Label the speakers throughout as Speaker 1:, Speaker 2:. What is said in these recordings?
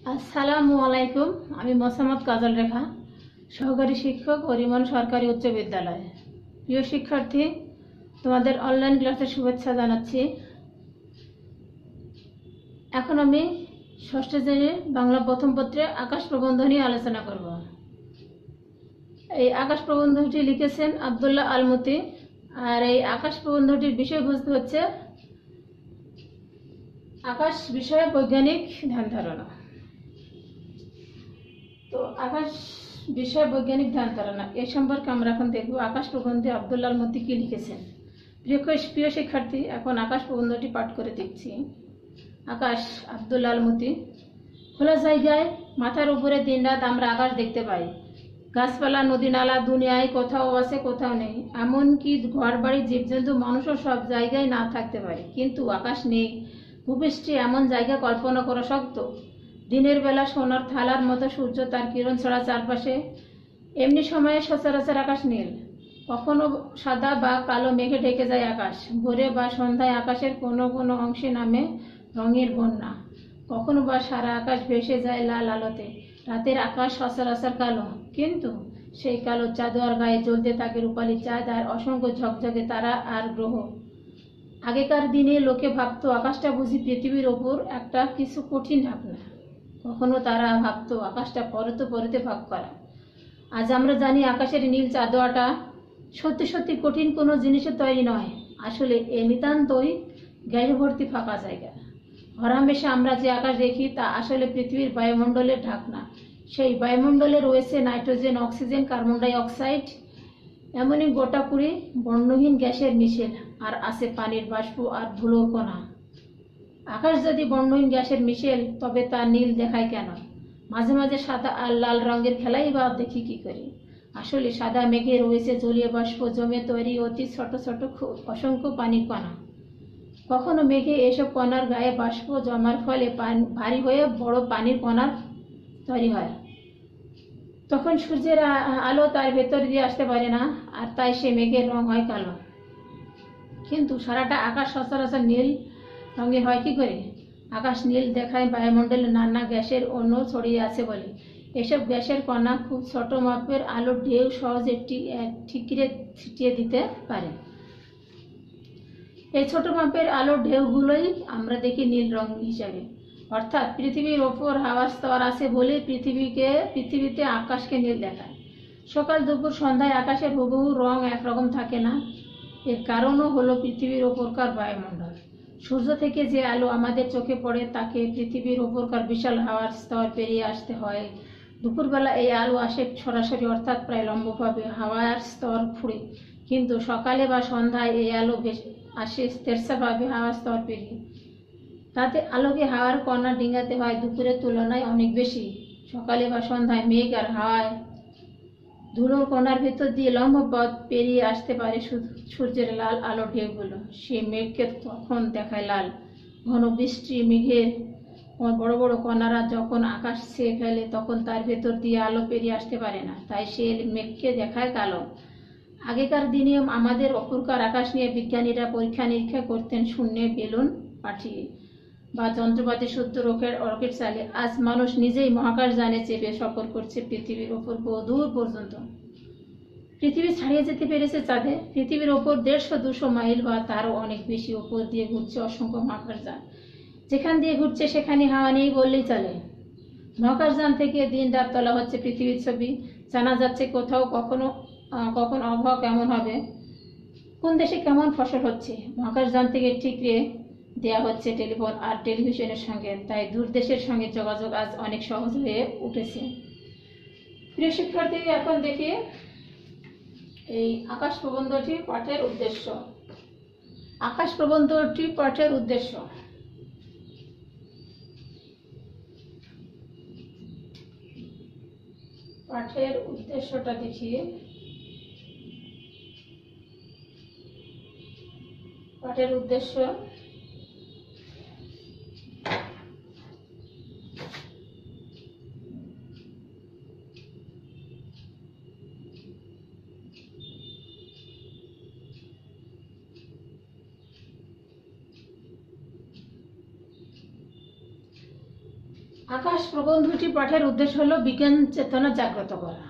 Speaker 1: আসসালামু আলাইকুম। আমি মোসাম্মদ কাজল রেখা, সহকারী শিক্ষক হরিমন সরকারি উচ্চ বিদ্যালয়। প্রিয় শিক্ষার্থী, তোমাদের অনলাইন ক্লাসের শুভেচ্ছা জানাচ্ছি। এখন আমি ষষ্ঠ শ্রেণীর বাংলা প্রথম পত্রে আকাশ প্রবন্ধ নিয়ে আলোচনা করব। এই আকাশ প্রবন্ধটি লিখেছেন আব্দুল্লাহ আলমতি। আর এই আকাশ প্রবন্ধটির বিষয়বস্তু হচ্ছে আকাশ বিষয়ে বৈজ্ঞানিক ধ্যান ধারণা। তো আকাশ বিষয় বৈজ্ঞানিক ধ্যান ধারণা এ সম্পর্কে আমরা এখন দেখব আকাশ প্রবন্ধে আব্দুল্লাহ আলমতি কি লিখেছেন। প্রিয় শিক্ষার্থী, এখন আকাশ প্রবন্ধটি পাঠ করে দিচ্ছি। আকাশ, আব্দুল্লাহ আলমতি। খোলা জায়গায় মাথার উপরে দিনরাত আমরা আকাশ দেখতে পাই। গাছপালা, নদী নালা দুনিয়ায় কোথাও আছে কোথাও নেই। এমনকি ঘর বাড়ি, জীবজন্তু, মানুষও সব জায়গায় না থাকতে পারে, কিন্তু আকাশ নেই। ভূপৃষ্ঠে এমন জায়গা কল্পনা করা শক্ত। দিনের বেলা সোনার থালার মতো সূর্য তার কিরণ ছড়া চারপাশে। এমনি সময়ে সচরাচর আকাশ নীল। কখনো সাদা বা কালো মেঘে ঢেকে যায় আকাশ। ভোরে বা সন্ধ্যায় আকাশের কোনো কোনো অংশে নামে রঙের বন্যা। কখনো বা সারা আকাশ ভেসে যায় লাল আলোতে। রাতের আকাশ সচরাচর কালো, কিন্তু সেই কালো চাঁদোয়ার গায়ে জ্বলতে থাকে রূপালী চাঁদ আর অসংখ্য ঝকঝকে তারা আর গ্রহ। আগেকার দিনে লোকে ভাবতো আকাশটা বুঝি পৃথিবীর ওপর একটা কিছু কঠিন ঢাকনা। কখনো তারা ভাবতো আকাশটা পরতে পরতে ভাগ করা। আজ আমরা জানি আকাশের নীল চাঁদোয়াটা সত্যি সত্যি কঠিন কোনো জিনিসের তৈরি নয়। আসলে এ নিতান্তই গ্যাস ভর্তি ফাঁকা জায়গা। হরহামেশা আমরা যে আকাশ দেখি তা আসলে পৃথিবীর বায়ুমণ্ডলের ঢাকনা। সেই বায়ুমণ্ডলে রয়েছে nitrogen, oxygen, carbon dioxide, এমনই গোটাকুড়ি বর্ণহীন গ্যাসের মিশেল, আর আছে পানির বাষ্প আর ধুলোর কণা। আকাশ যদি বর্ণহীন গ্যাসের মিশেল, তবে তা নীল দেখায় কেন? মাঝে মাঝে সাদা আর লাল রঙের খেলাই বা দেখি কি করে? আসলে সাদা মেঘে রয়েছে জলীয় বাষ্প জমে তৈরি অতি ছোট ছোট অসংখ্য পানির কণা। কখনো মেঘে এসব কণার গায়ে বাষ্প জমার ফলে ভারী হয়ে বড় পানির কণা তৈরি হয়। তখন সূর্যের আলো তার ভেতর দিয়ে আসতে পারে না, আর তাই সে মেঘের রং হয় কালো। কিন্তু সারাটা আকাশ সচরাচর নীল রঙের হয় কি করে? আকাশ নীল দেখায় বায়ুমণ্ডলে নানা গ্যাসের অণু ছড়িয়ে আছে বলে। এসব গ্যাসের কণা খুব ছোট মাপের আলোর ঢেউ সহজে ঠিকরে ছিটিয়ে দিতে পারে। এই ছোট মাপের আলোর ঢেউগুলোই আমরা দেখি নীল রং হিসাবে। অর্থাৎ পৃথিবীর ওপর হাওয়ার স্তর আছে বলে পৃথিবীতে আকাশকে নীল দেখায়। সকাল দুপুর সন্ধ্যায় আকাশের হুবহু রং একরকম থাকে না। এর কারণও হলো পৃথিবীর ওপরকার বায়ুমণ্ডল। সূর্য থেকে যে আলো আমাদের চোখে পড়ে তাকে পৃথিবীর ওপরকার বিশাল হাওয়ার স্তর পেরিয়ে আসতে হয়। দুপুরবেলা এই আলো আসে সরাসরি, অর্থাৎ প্রায় লম্বভাবে হাওয়ার স্তর ফুঁড়ে, কিন্তু সকালে বা সন্ধ্যায় এই আলো আসে তেরছাভাবে হাওয়ার স্তর পেরিয়ে। তাতে আলোকে হাওয়ার কণা ডিঙাতে হয় দুপুরের তুলনায় অনেক বেশি। সকালে বা সন্ধ্যায় মেঘ আর হাওয়ায় ধুলোর কণার ভেতর দিয়ে লম্ব পথ পেরিয়ে আসতে পারে সূর্যের লাল আলো ঢেউগুলো। সে মেঘকে তখন দেখায় লাল। ঘন বৃষ্টি মেঘের বড় বড় কণারা যখন আকাশ ছেয়ে ফেলে, তখন তার ভেতর দিয়ে আলো পেরিয়ে আসতে পারে না, তাই সে মেঘকে দেখায় কালো। আগেকার দিনে আমাদের অপরকার আকাশ নিয়ে বিজ্ঞানীরা পরীক্ষা নিরীক্ষা করতেন শূন্যে বেলুন পাঠিয়ে বা যন্ত্রপাতি শুদ্ধ রকেট চালিয়ে। আজ মানুষ নিজেই মহাকাশযানে চেপে সফর করছে পৃথিবীর ওপর বহুদূর পর্যন্ত। পৃথিবী ছাড়িয়ে যেতে পেরেছে চাঁদে। পৃথিবীর ওপর 150-200 মাইল বা তারও অনেক বেশি ওপর দিয়ে ঘুরছে অসংখ্য মহাকাশযান। যেখান দিয়ে ঘুরছে সেখানে হাওয়া নেই বললেই চলে। মহাকাশযান থেকে দিন রাত তোলা হচ্ছে পৃথিবীর ছবি। জানা যাচ্ছে কোথাও কখন আবহাওয়া কেমন হবে, কোন দেশে কেমন ফসল হচ্ছে। মহাকাশযান থেকে ঠিকরে দেয়া হচ্ছে টেলিফোন আর টেলিভিশনের সঙ্গে, তাই দূর দেশের সঙ্গে যোগাযোগ আজ অনেক সহজ হয়ে উঠেছে। প্রিয় শিক্ষার্থী, এখন দেখি এই আকাশ প্রবন্ধটি পাঠের উদ্দেশ্য। আকাশ প্রবন্ধটি পাঠের উদ্দেশ্য। পাঠের উদ্দেশ্যটা দেখি। পাঠের উদ্দেশ্য আকাশ প্রবন্ধটি পাঠের উদ্দেশ্য হলো বিজ্ঞান চেতনা জাগ্রত করা।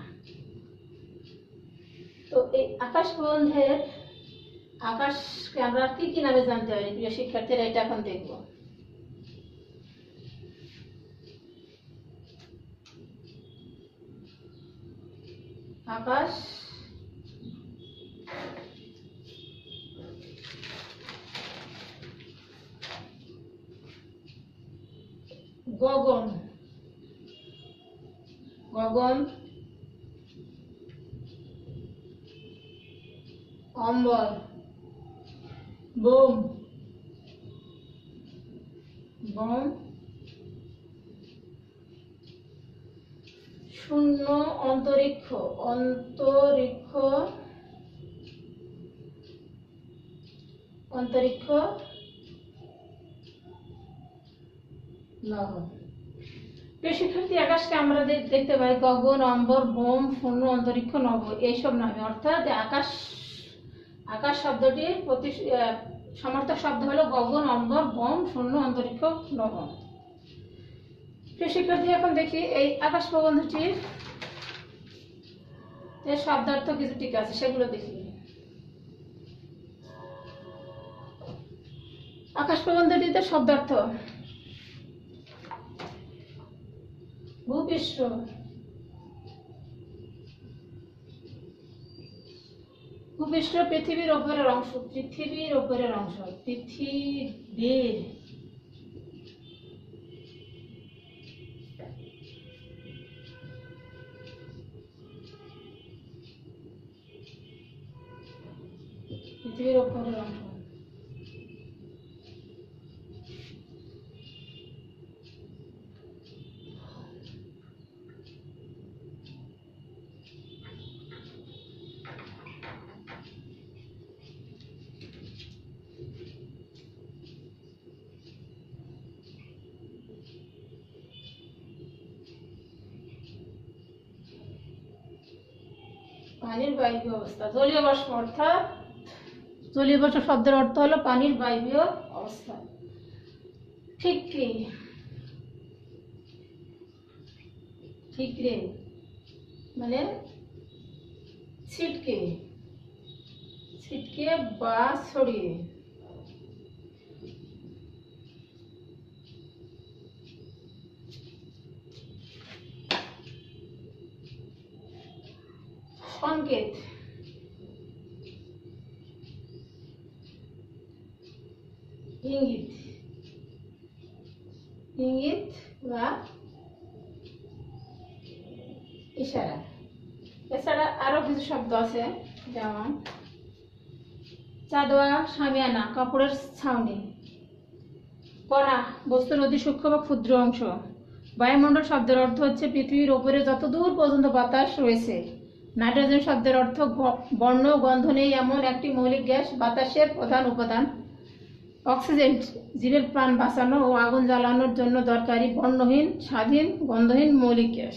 Speaker 1: তো এই আকাশ প্রবন্ধের আকাশকে আমরা কি কি নামে জানতে পারি প্রিয় শিক্ষার্থীরা, এটা এখন দেখব। আকাশ গগন, গগন, অম্বর, বোম, বম, শূন্য, অন্তরিক্ষ, অন্তরিক্ষ, অন্তরিক্ষ, নভ। প্রিয় শিক্ষার্থী, আকাশকে আমরা দেখতে পাই গগন, অম্বর, বোম, শূন্য, অন্তরিক্ষ, নভ এইসব নামে। অর্থাৎ আকাশ আকাশ শব্দটির সমার্থক শব্দ হলো গগন, অম্বর, বোম, শূন্য, অন্তরিক্ষ, নভ। প্রিয় শিক্ষার্থী, এখন দেখি এই আকাশ প্রবন্ধটির শব্দার্থ কিছু ঠিক আছে সেগুলো দেখি। আকাশ প্রবন্ধটিতে শব্দার্থ: ভূপৃষ্ঠ, ভূপৃষ্ঠ পৃথিবীর উপরের অংশ, পৃথিবীর উপরের অংশ, পৃথিবীর পৃথিবীর উপরের অংশ। পানির বায়বীয় অবস্থা, জলীয় বাষ্প, অর্থাৎ জলীয় বাষ্প শব্দের অর্থ হলো পানির বায়বীয় অবস্থা। ঠিকরে, ঠিকরে মানে ছিটকে, ছিটকে বা ছড়িয়ে। সংকেত, ইঙ্গিত, ইঙ্গিত বা ইশারা। এছাড়া আরো কিছু শব্দ আছে, যেমন চাঁদোয়া, সামিয়ানা কাপড়ের ছাউনি, কণা বস্তুর অতি সূক্ষ্ম বা ক্ষুদ্র অংশ। বায়ুমণ্ডল শব্দের অর্থ হচ্ছে পৃথিবীর ওপরে যত দূর পর্যন্ত বাতাস রয়েছে। নাইট্রোজেন শব্দের অর্থ বর্ণ গন্ধ নেই এমন একটি মৌলিক গ্যাস, বাতাসের প্রধান উপাদান। অক্সিজেন জীবের প্রাণ বাঁচানো ও আগুন জ্বালানোর জন্য দরকারি বর্ণহীন, স্বাধীন, গন্ধহীন মৌলিক গ্যাস।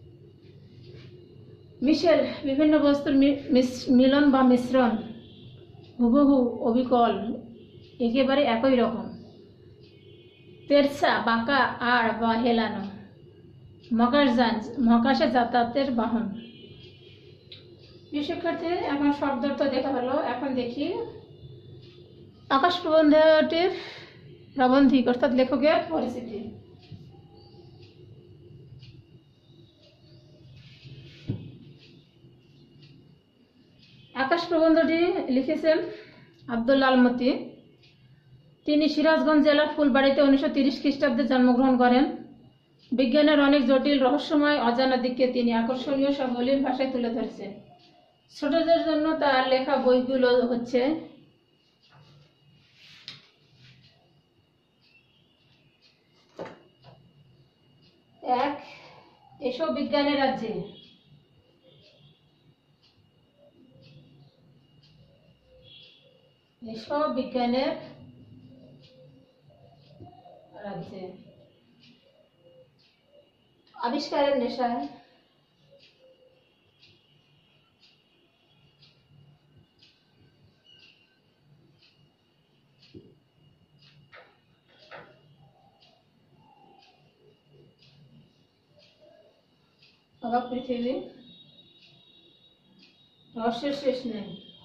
Speaker 1: মিশেল বিভিন্ন বস্তুর মিলন বা মিশ্রণ, হুবহু, অবিকল, একেবারে একই রকম। তেরছা বাঁকা, আড় বা হেলানো। মহাকাশযান মহাকাশে যাতায়াতের বাহন। শিক্ষার্থী, এখন শব্দার্থ দেখা হলো, এখন দেখি আকাশ প্রবন্ধটির প্রাবন্ধিক অর্থাৎ লেখকের পরিচিতি। আকাশ প্রবন্ধটি লিখেছেন আব্দুল্লাহ আল মতি। তিনি সিরাজগঞ্জ জেলার ফুলবাড়িতে 1930 খ্রিস্টাব্দে জন্মগ্রহণ করেন। বিজ্ঞানের অনেক জটিল, রহস্যময়, অজানা দিককে তিনি আকর্ষণীয় সাবলীল ভাষায় তুলে ধরেছেন। ছোটদের জন্য তার লেখা বইগুলো হচ্ছে: এক, এসো বিজ্ঞানের রাজ্যে, এসো বিজ্ঞানের রাজ্যে, আবিষ্কারের নেশায়, অবাক পৃথিবী, রহস্যের শেষ নেই।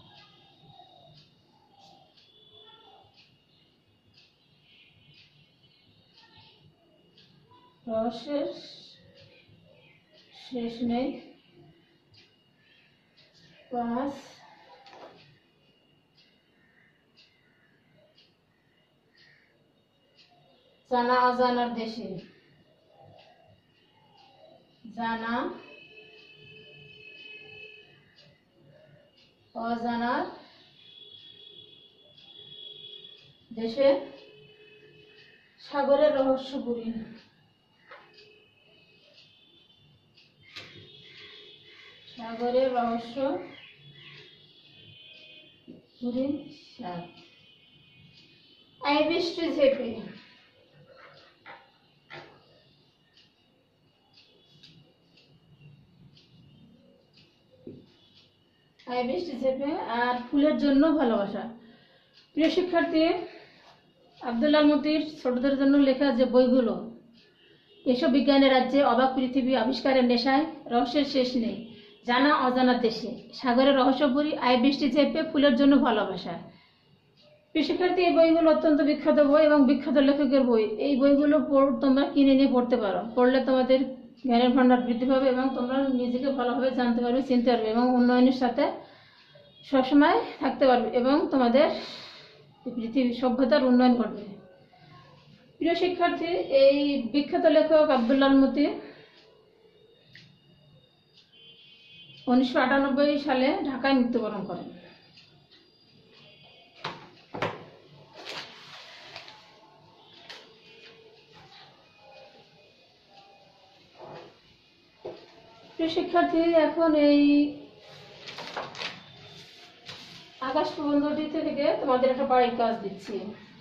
Speaker 1: রহস্যের শেষ নেই। 5 জানা অজানার দেশে। জানা অজানার দেশে সাগরের রহস্যপুরী। সাগরের রহস্য পুরী সাত। আই বৃষ্টি ঝেপে। আই বৃষ্টি ঝেপে আর ফুলের জন্য ভালোবাসা। প্রিয় শিক্ষার্থী, আব্দুল্লাহ মতির ছোটদের জন্য লেখা যে বইগুলো, এসব বিজ্ঞানের রাজ্যে, অবাক পৃথিবী, আবিষ্কারের নেশায়, রহস্যের শেষ নেই, জানা অজানার দেশে, সাগরের রহস্যপুরী, আই বৃষ্টি ঝেপে, ফুলের জন্য ভালোবাসা। প্রিয় শিক্ষার্থী, এই বইগুলো অত্যন্ত বিখ্যাত বই এবং বিখ্যাত লেখকের বই। এই বইগুলো তোমরা কিনে নিয়ে পড়তে পারো। পড়লে তোমাদের জ্ঞানের ভান্ডার বৃদ্ধি পাবে এবং তোমরা নিজেকে ভালোভাবে জানতে পারবে, চিনতে পারবে এবং উন্নয়নের সাথে সবসময় থাকতে পারবে এবং তোমাদের পৃথিবী সভ্যতার উন্নয়ন ঘটবে। প্রিয় শিক্ষার্থী, এই বিখ্যাত লেখক আব্দুল্লাহ মতি 1998 সালে ঢাকায় মৃত্যুবরণ করেন। প্রিয় শিক্ষার্থী, এখন এই আকাশ প্রবন্ধটি থেকে তোমাদের একটা বাড়ির কাজ দিচ্ছি।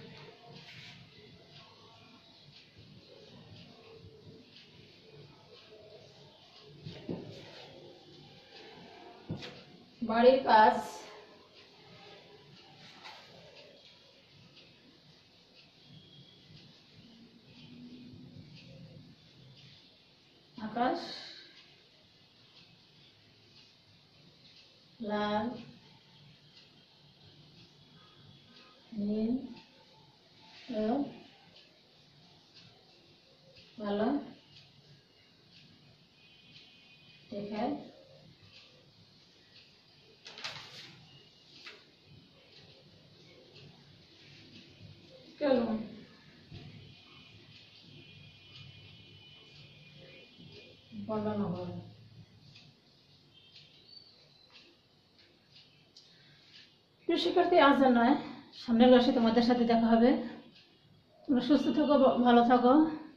Speaker 1: বাড়ির কাজ আকাশ লাল, নীল ও কালো দেখায়। চলো বর্ণনা হবে। প্রিয় শিক্ষার্থী, আজ নয়, সামনের ক্লাসে তোমাদের সাথে দেখা হবে। তোমরা সুস্থ থাকো, ভালো থাকো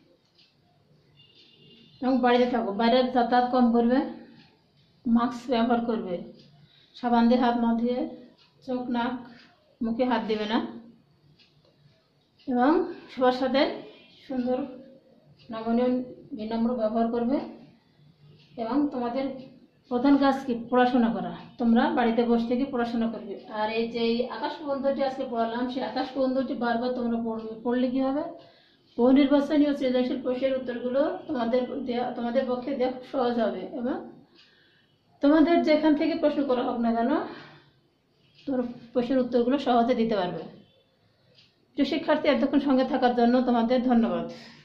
Speaker 1: এবং বাড়িতে থাকো। বাইরে যাতায়াত কম করবে, মাস্ক ব্যবহার করবে, সাবান দিয়ে হাত না ধুয়ে চোখ নাক মুখে হাত দেবে না এবং সবার সাথে সুন্দর নমনীয় বিনম্র ব্যবহার করবে এবং তোমাদের প্রধান কাজ কি? পড়াশোনা করা। তোমরা বাড়িতে বসে থেকে পড়াশোনা করবে। আর এই যে আকাশ প্রবন্ধটি আজকে পড়ালাম, সেই আকাশ প্রবন্ধটি বারবার তোমরা পড়বে। পড়লে কি হবে? বহু নির্বাচনী ও সৃজনশীল প্রশ্নের উত্তরগুলো তোমাদের পক্ষে দেওয়া খুব সহজ হবে এবং তোমাদের যেখান থেকে প্রশ্ন করা হোক না কেন, তোমরা প্রশ্নের উত্তরগুলো সহজে দিতে পারবে। প্রিয় শিক্ষার্থী, এতক্ষণ সঙ্গে থাকার জন্য তোমাদের ধন্যবাদ।